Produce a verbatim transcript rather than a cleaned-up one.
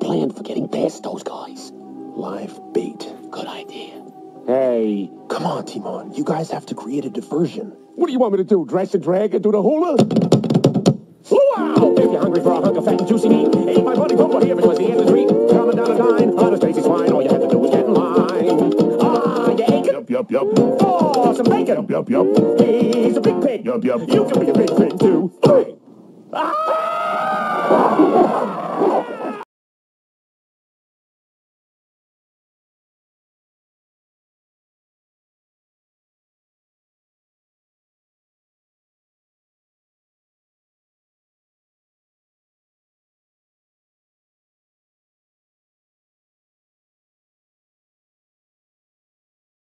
plan for getting past those guys? Live bait. Good idea. Hey. Come on, Timon. You guys have to create a diversion. What do you want me to do? Dress and drag and do the hula? Wow! If you're hungry for a hunk of fat and juicy meat, eat my buddy Bumble here because the end of the street. Coming down a dine on a Stacy's fine. All you have to do is get in line. Ah, you aching? Yup, yup, yup. For some bacon. Yup, yup, yup. He's a big pig. Yup, yup. You can be a big pig too. Hey! Ah!